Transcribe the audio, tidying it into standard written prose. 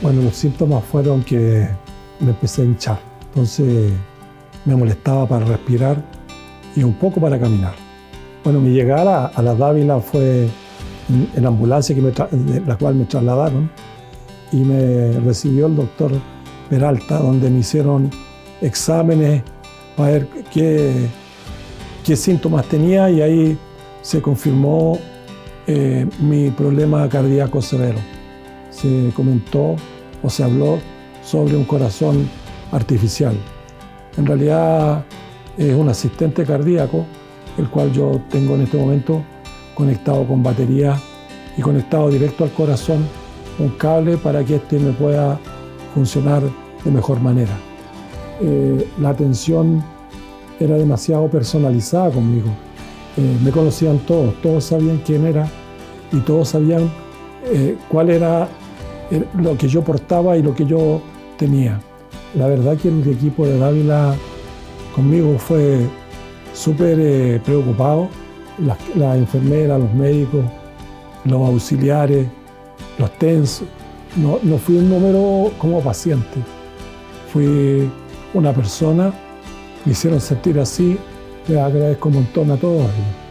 Bueno, los síntomas fueron que me empecé a hinchar. Entonces me molestaba para respirar y un poco para caminar. Bueno, mi llegada a la Dávila fue en ambulancia de la cual me trasladaron y me recibió el doctor Peralta, donde me hicieron exámenes para ver qué síntomas tenía y ahí se confirmó mi problema cardíaco severo. Se comentó o se habló sobre un corazón artificial. En realidad es un asistente cardíaco, el cual yo tengo en este momento conectado con batería y conectado directo al corazón, un cable para que este me pueda funcionar de mejor manera. La atención era demasiado personalizada conmigo. Me conocían todos sabían quién era y todos sabían cuál era lo que yo portaba y lo que yo tenía. La verdad que el equipo de Dávila conmigo fue súper preocupado. Las enfermeras, los médicos, los auxiliares, los TENS. No fui un número como paciente. Fui una persona, me hicieron sentir así. Les agradezco un montón a todos ellos.